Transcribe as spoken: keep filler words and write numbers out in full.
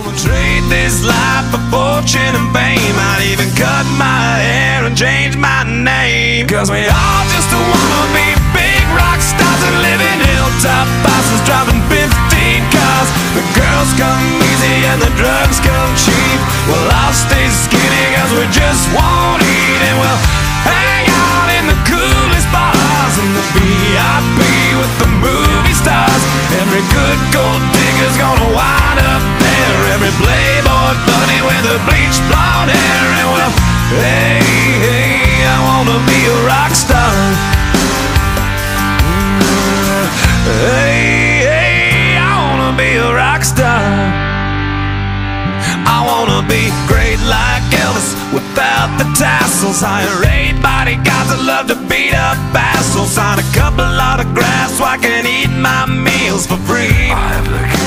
will trade this life for fortune and fame. I'd even cut my hair and change my name. Cause we all just wanna be big rock stars and live in hilltop houses, driving fifteen cars. The girls come easy and the drugs come cheap. Well, I'll stay skinny cause we just won't eat. And we'll hang out in the coolest bars in the V I P with the movie stars. Every good gold digger's gonna wind up there. Every playboy bunny with the bleached blonde hair. And well, hey, hey, I wanna be a rock star. Hey, hey, I wanna be a rock star. I wanna be great like Elvis without the tassels. Hire eight bodyguards that love to beat up assholes. Sign a couple autographs so I can eat my meals for free. I have the